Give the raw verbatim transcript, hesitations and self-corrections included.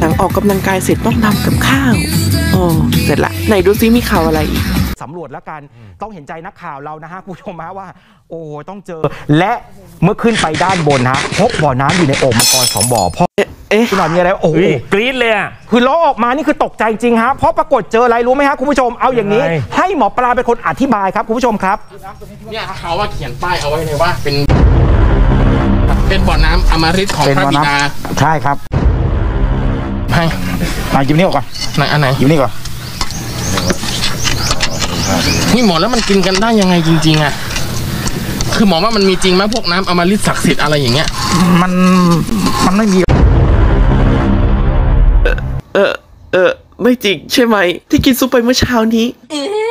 หลังออกกำลังกายเสร็จต้องทำกับข้าวอ๋อเสร็จละไหนดูซิมีข่าวอะไรอีกสำรวจแล้วกันต้องเห็นใจนักข่าวเรานะฮะคุณผู้ชมฮะว่าโอ้ต้องเจอและเมื่อขึ้นไปด้านบนฮะพบบ่อน้ำอยู่ในโอ่งมังกรสองบ่อพ่อเอ๊ะหน่อยมีอะไรโอ้กรี๊ดเลยอ่ะคือล้อออกมานี่คือตกใจจริงฮะเพราะปรากฏเจออะไรรู้ไหมฮะคุณผู้ชมเอาอย่างนี้ให้หมอปลาเป็นคนอธิบายครับคุณผู้ชมครับเนี่ยเขาว่าเขียนป้ายเอาไว้เลยว่าเป็นเป็นบ่อน้ำอมฤตของพระบิดาใช่ครับให้มาหยิบนี่ออกก่อนไหนอันไหนหยิบนี่ก่อนนี่หมอแล้วมันกินกันได้ยังไงจริงๆอ่ะคือหมอว่ามันมีจริงไหมพวกน้ำอมฤตศักดิ์สิทธิ์อะไรอย่างเงี้ยมันมันไม่มีเออเออไม่จริงใช่ไหมที่กินซุปไปเมื่อเช้านี้